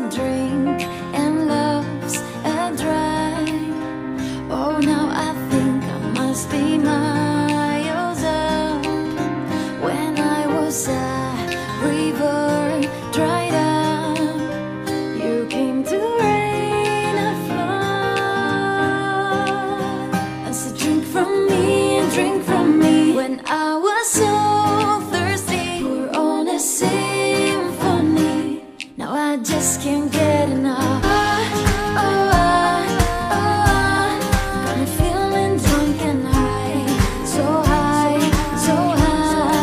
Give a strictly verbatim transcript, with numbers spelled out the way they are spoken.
drink and love's a drive. Oh, now I think I must be miles up. When I was a river dried up, you came to rain a flood. And so drink from me and drink from me. When I was so thirsty, pour on a symphony. Now I just can't get enough.